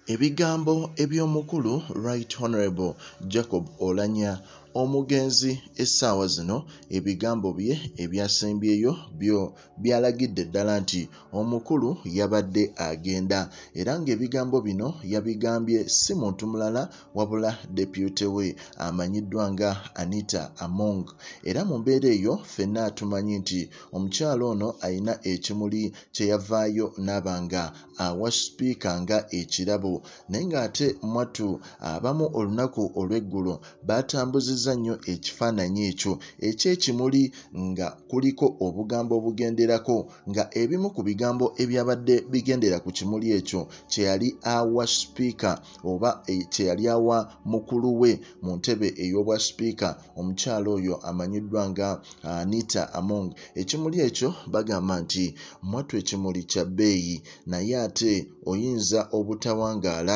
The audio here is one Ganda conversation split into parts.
Ebigambo eby'omukulu Right Honorable Jacob Oulanya omugenzi essaawa zino ebigambo bye ebyasembyeyo byo byalagidde ddala nti omukulu yabadde agenda era ng'ebigambo bino yabigambye si muntu mulala wabula deputy we amanyiddwa nga Anita era mu mbeera eyo ffenna tumanyi nti omukyalo ono ayina ekimuli kye yavaayo n'abanga awa sipiika nga ekirabo naye ng'ate mwattu abamu olunaku olw'eggulo batambuzizza nnyo ekifaananyi ekyo eky'ekimuli nga kuliko obugambo obugenderako nga ebimu ku bigambo ebyabadde bigendera ku kimuli ekyo kye yali awa sipiika oba kye yali awa mukulu we mu ntebe ey'obwa sipiika omukyalo oyo amanyiddwa nga Anita ekimuli ekyo bagamba nti mwattu ekimuli kya bbeeyi naye ate oyinza obutawangaala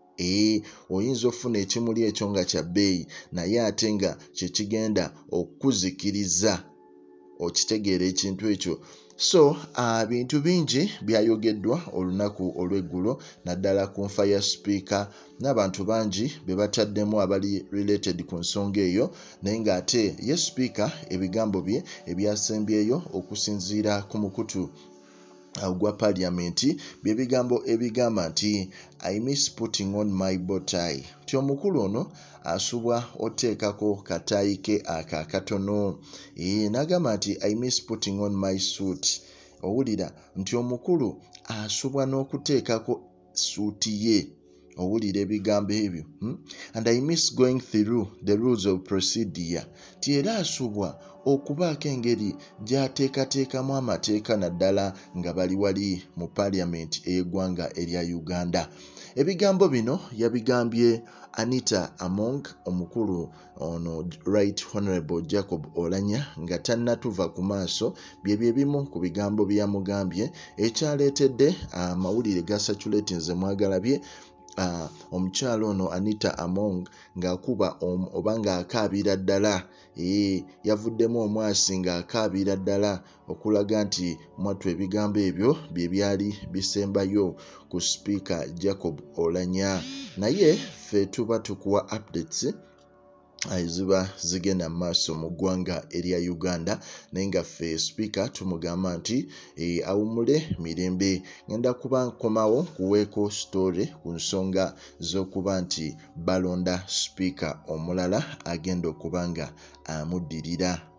oyinza ofuna ekimuli ekyo nga kya bbeeyi naye ate nga kye kigenda okukuzikiriza okitegeera ekintu ekyo so bintu bingi byayogeddwa olunaku olw'eggulo naddala ku nfa ya sipiika n'abantu bangi be bataddemu abali related ku nsonga eyo naye ng'ate ye sipiika ebigambo bye ebyasembyeyo okusinziira ku mukutu gwa paliamenti bye bigambo ebigamba nti I miss putting on my bow tie ti omukulu ono asubwa oteekako kataayi ke akakatono n'agamba nti I miss putting on my suit owulira nti omukulu asubwa n'okuteekako suuti ye owulira ebigambo ebyo and I miss going through the rules of procedure ti era asubwa okubaako engeri gy'ateekateekamu amateeka naddala nga bali wali mu paliamenti ey'eggwanga erya Uganda. Ebigambo bino yabigambye Anita omukulu ono Right Honorable Jacob Oulanya nga tannatuva ku maaso byebyo ebimu ku bigambo bye yamugambye ekyaleetedde amawulire ga saturatinze mwagalabye omukyalo ono Anita ng'akuba oba ng'akaabira ddala yavuddemu omwasi ng'akaabira ddala okulaga nti mwattu ebigambo ebyo bye byali bisembayo ku sipiika Jacob Oulanya naye ffe tuba tukuwa updates eziba zigenda mu maaso mu ggwanga erya Uganda naye nga ffe sipiika tumugamba nti awumule mirembe ngenda kuba nkomawo kuweeko story ku nsonga z'okuba nti balonda sipiika omulala agenda okuba nga amuddirira.